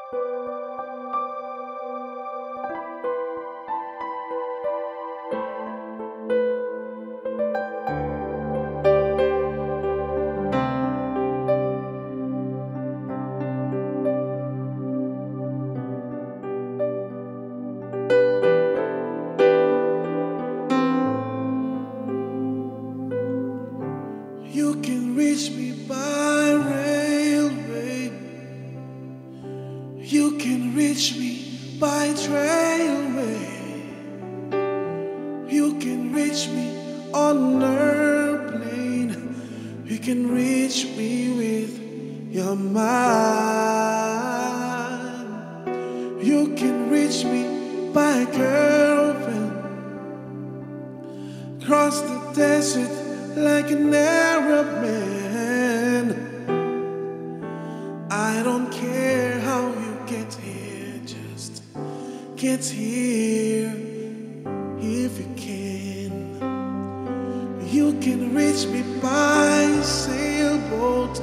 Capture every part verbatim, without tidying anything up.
You can reach me by railway. You can reach me by trailway. You can reach me on an airplane. You can reach me with your mind. You can reach me by caravan. Cross the desert like an Arab man. I don't care how you get here, just get here if you can. You can reach me by sailboat,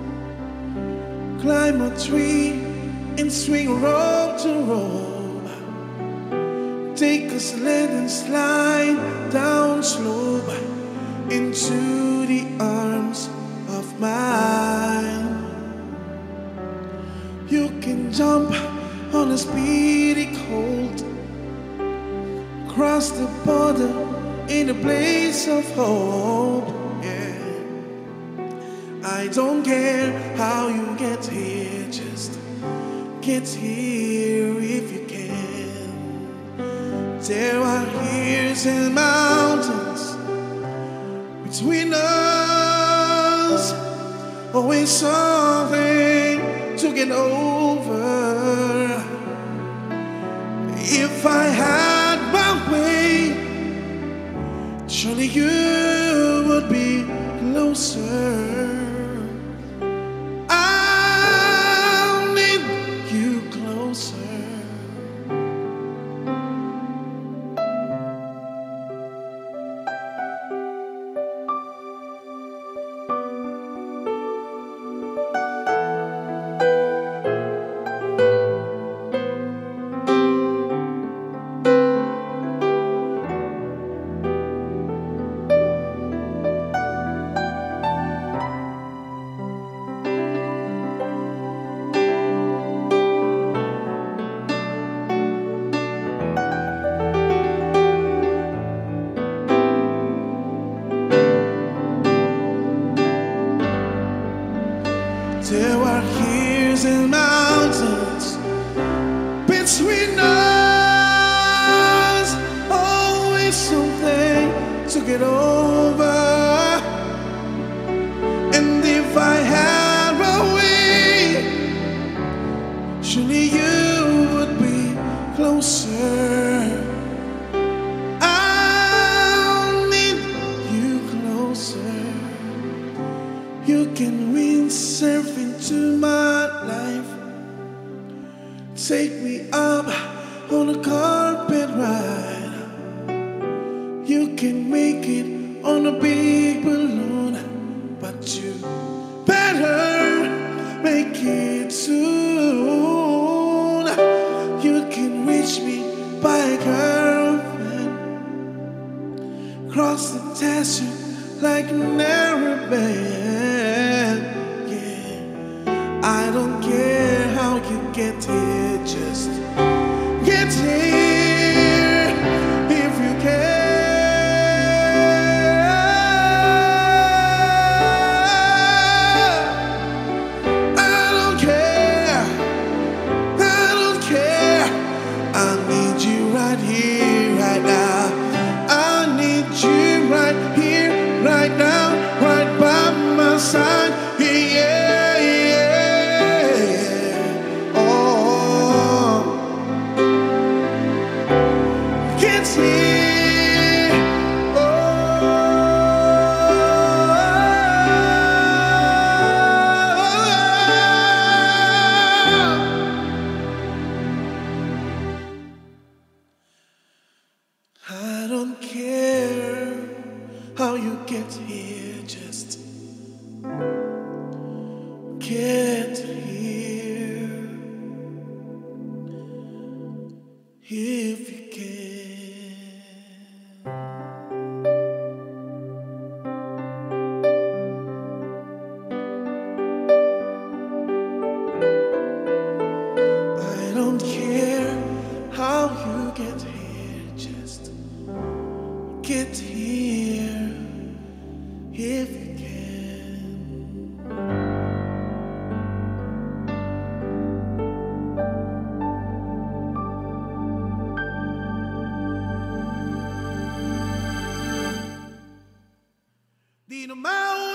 climb a tree and swing rope to rope, take a sled and slide down slope into the arms of mine. You can jump on a speedy colt, cross the border in a place of hope. Yeah, I don't care how you get here, just get here if you can. There are hills and mountains between us, always something to get over. If I had my way, surely you would be closer. I'll need you closer. There are hills and mountains between us, always something to get over. And if I had a way, surely you would be closer. I'll need you closer. You can windsurf into my life, take me up on a carpet ride. You can make it on a big balloon, but you better make it soon. You can reach me by caravan, cross the desert like an Arab man. I don't care how you get here, just get here if you can. I don't care, I don't care. I need you right here, right now. I need you right here, right now, right by my side. Yeah. I don't care how you get here, just get here. Get here if you can. Need a mountain.